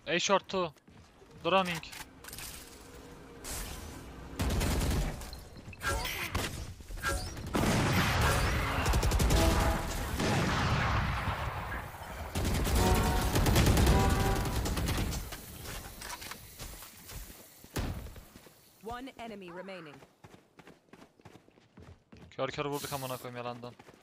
A short 2. Droning. One enemy remaining. Kör kör vurduk amına koyayım yalandan.